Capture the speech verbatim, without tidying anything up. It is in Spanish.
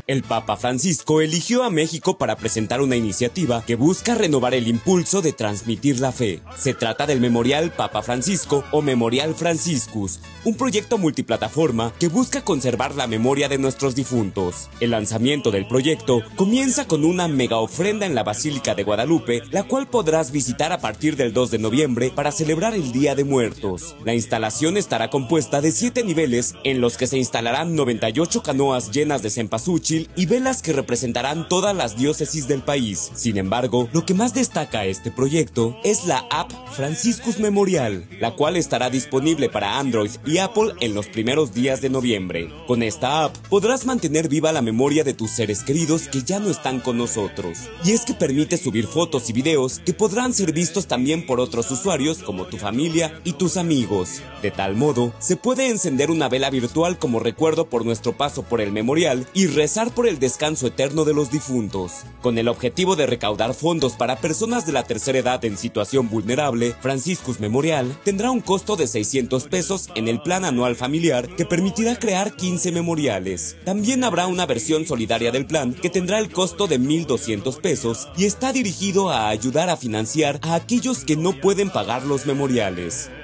El Papa Francisco eligió a México para presentar una iniciativa que busca renovar el impulso de transmitir la fe. Se trata del Memorial Papa Francisco o Memorial Franciscus, un proyecto multiplataforma que busca conservar la memoria de nuestros difuntos. El lanzamiento del proyecto comienza con una mega ofrenda en la Basílica de Guadalupe, la cual podrás visitar a partir del dos de noviembre para celebrar el Día de Muertos. La instalación estará compuesta de siete niveles en los que se instalarán noventa y ocho canoas llenas de cempasúchil y velas que representarán todas las diócesis del país. Sin embargo, lo que más destaca este proyecto es la app Franciscus Memorial, la cual estará disponible para Android y Apple en los primeros días de noviembre. Con esta app podrás mantener viva la memoria de tus seres queridos que ya no están con nosotros. Y es que permite subir fotos y videos que podrán ser vistos también por otros usuarios como tu familia y tus amigos. De tal modo, se puede encender una vela virtual como recuerdo por nuestro paso por el memorial y rezar por el descanso eterno de los difuntos. Con el objetivo de recaudar fondos para personas de la tercera edad en situación vulnerable, Franciscus Memorial tendrá un costo de seiscientos pesos en el plan anual familiar que permitirá crear quince memoriales. También habrá una versión solidaria del plan que tendrá el costo de mil doscientos pesos y está dirigido a ayudar a financiar a aquellos que no pueden pagar los memoriales.